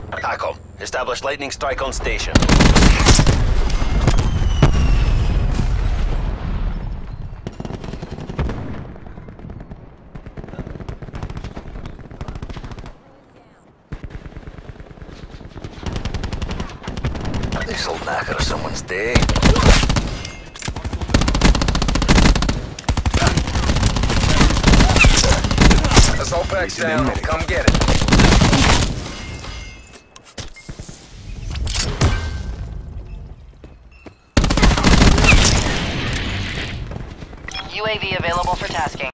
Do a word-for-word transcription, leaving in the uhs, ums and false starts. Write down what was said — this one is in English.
TACOM, establish lightning strike on station. This'll knacker someone's day. Assault pack's down. Come get it. U A V available for tasking.